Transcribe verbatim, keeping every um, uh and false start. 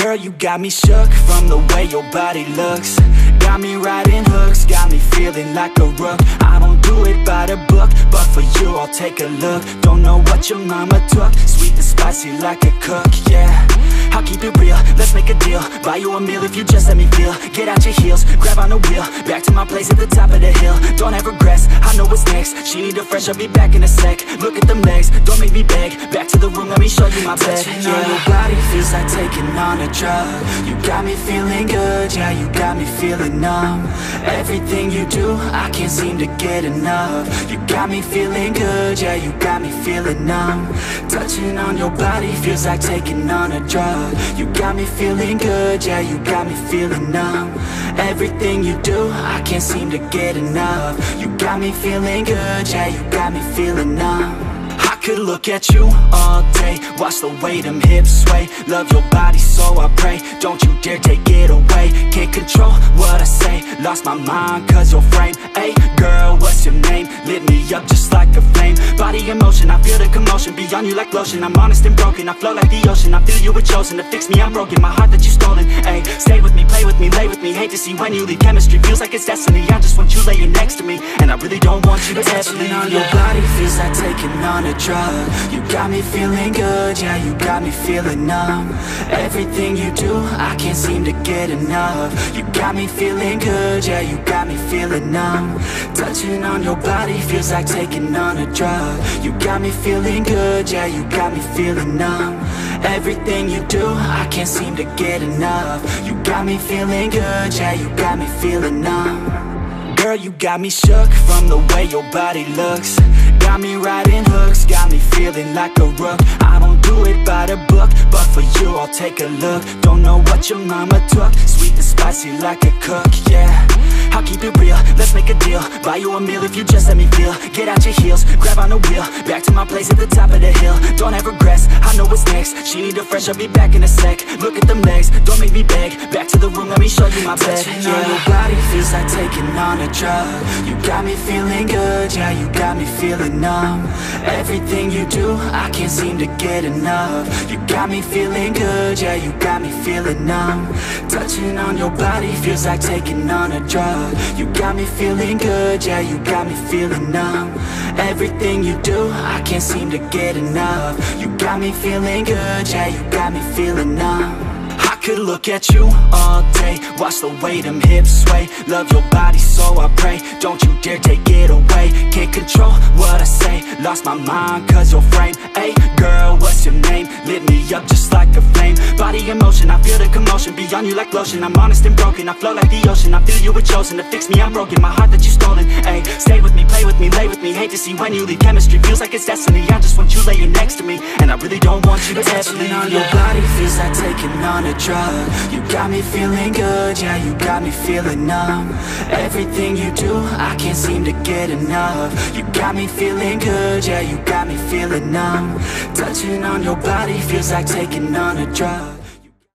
Girl, you got me shook from the way your body looks. Got me riding hooks, got me feeling like a rook. I don't do it by the book, but for you I'll take a look. Don't know what your mama took, sweet and spicy like a cook, yeah. I'll keep it real, let's make a deal. Buy you a meal if you just let me feel. Get out your heels, grab on the wheel. Back to my place at the top of the hill. Don't have regrets, I know what's next. She need a fresh, I'll be back in a sec. Look at them legs, don't make me beg. Back to the room, let me show you my bed. Touching on your body feels like taking on a drug. You got me feeling good, yeah, you got me feeling numb. Everything you do, I can't seem to get enough. You got me feeling good, yeah, you got me feeling numb. Touching on your body feels like taking on a drug. You got me feeling good, yeah, you got me feeling numb. Everything you do, I can't seem to get enough. You got me feeling good, yeah, you got me feeling numb. I could look at you all day, watch the way them hips sway. Love your body so I pray, don't you dare take it away. Can't control what I say, lost my mind cause your frame. Hey girl, what's your name? Lit me up just like a flame. Body in motion, I feel the commotion. Beyond you like lotion, I'm honest and broken. I flow like the ocean, I feel you were chosen to fix me, I'm broken. My heart that you stolen, hey. Stay with me, play with me, lay with me. Hate to see when you leave, chemistry feels like it's destiny. I just want you laying next to me, and I really don't want you to ever leave. On your body feels like taking on a drug. You got me feeling good, yeah, you got me feeling numb. Everything you do, I can't seem to get enough. You got me feeling good, yeah, you got me feeling numb. Touching on your body feels like taking on a drug. You got me feeling good, yeah, you got me feeling numb. Everything you do, I can't seem to get enough. You got me feeling good, yeah, you got me feeling numb. Girl, you got me shook from the way your body looks. Got me riding hooks, got me feeling like a rook. I don't do it by the book, but for you I'll take a look. Don't know what your mama took, sweet and spicy like a cook, yeah. I'll keep it real, let's make a deal. Buy you a meal if you just let me feel. Get out your heels, grab on the wheel. Back to my place at the top of the hill. Don't have regrets, I know what's next. She need a fresh, I'll be back in a sec. Look at them legs, don't make me beg. Back to the room, let me show you my bed. Touching on your body feels like taking on a drug. You got me feeling good, yeah, you got me feeling numb. Everything you do, I can't seem to get enough. You got me feeling good, yeah, you got me feeling numb. Touching on your body feels like taking on a drug. You got me feeling good, yeah, you got me feeling numb. Everything you do, I can't seem to get enough. You got me feeling good, yeah, you got me feeling numb. I could look at you all day, watch the way them hips sway. Love your body so I pray, don't you dare take it away. Can't control what I say, lost my mind cause your frame. Hey girl, what's your name? Lit me up just like a flame. Body in motion, I feel the commotion. Beyond you like lotion, I'm honest and broken. I flow like the ocean, I feel you were chosen to fix me, I'm broken. My heart that you stolen, hey. Stay with me, play with me, lay with me. Hate to see when you leave, chemistry feels like it's destiny. I just want you laying next to me, and I really don't want you to ever leave. On your body feels like taking on a drug. You got me feeling good, yeah, you got me feeling numb. Everything you do, I can't seem to get enough. You got me feeling good, yeah, you got me feeling numb. Touching on your body feels like taking on a drug.